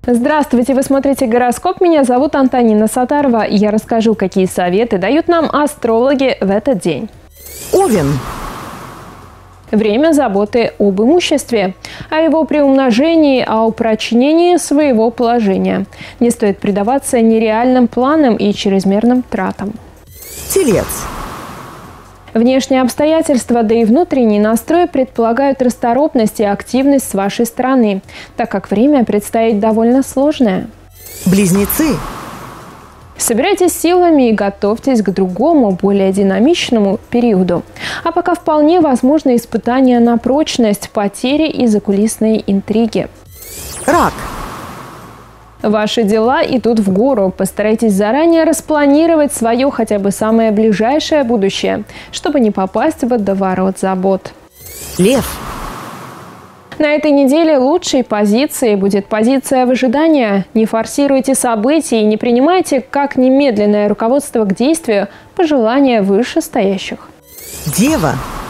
Здравствуйте, вы смотрите «Гороскоп». Меня зовут Антонина Сатарова. И я расскажу, какие советы дают нам астрологи в этот день. Овен. Время заботы об имуществе, о его приумножении, о упрочнении своего положения. Не стоит предаваться нереальным планам и чрезмерным тратам. Телец. Внешние обстоятельства, да и внутренний настрой предполагают расторопность и активность с вашей стороны, так как время предстоит довольно сложное. Близнецы. Собирайтесь силами и готовьтесь к другому, более динамичному периоду. А пока вполне возможно испытания на прочность, потери и закулисные интриги. Рак. Ваши дела идут в гору. Постарайтесь заранее распланировать свое хотя бы самое ближайшее будущее, чтобы не попасть в водоворот забот. Лев. На этой неделе лучшей позицией будет позиция выжидания. Не форсируйте события и не принимайте как немедленное руководство к действию пожелания вышестоящих. Дева.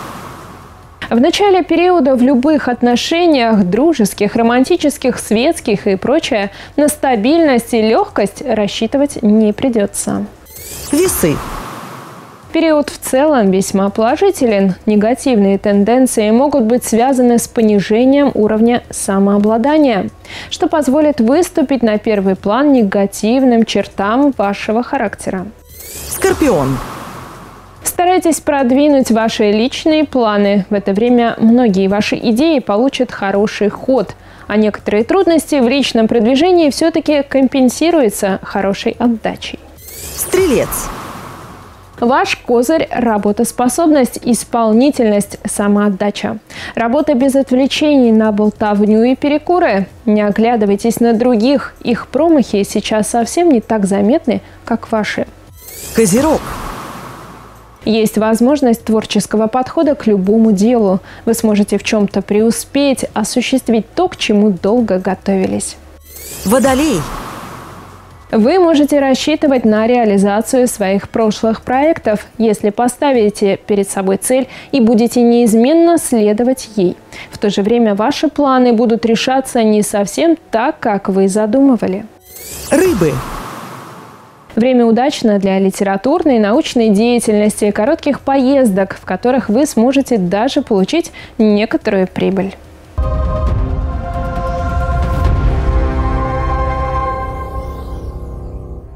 В начале периода в любых отношениях, дружеских, романтических, светских и прочее, на стабильность и легкость рассчитывать не придется. Весы. Период в целом весьма положителен. Негативные тенденции могут быть связаны с понижением уровня самообладания, что позволит выступить на первый план негативным чертам вашего характера. Скорпион. Старайтесь продвинуть ваши личные планы. В это время многие ваши идеи получат хороший ход, а некоторые трудности в личном продвижении все-таки компенсируются хорошей отдачей. Стрелец. Ваш козырь – работоспособность, исполнительность, самоотдача. Работа без отвлечений на болтовню и перекуры. Не оглядывайтесь на других. Их промахи сейчас совсем не так заметны, как ваши. Козерог. Есть возможность творческого подхода к любому делу. Вы сможете в чем-то преуспеть, осуществить то, к чему долго готовились. Водолей. Вы можете рассчитывать на реализацию своих прошлых проектов, если поставите перед собой цель и будете неизменно следовать ей. В то же время ваши планы будут решаться не совсем так, как вы задумывали. Рыбы. Время удачно для литературной и научной деятельности, коротких поездок, в которых вы сможете даже получить некоторую прибыль.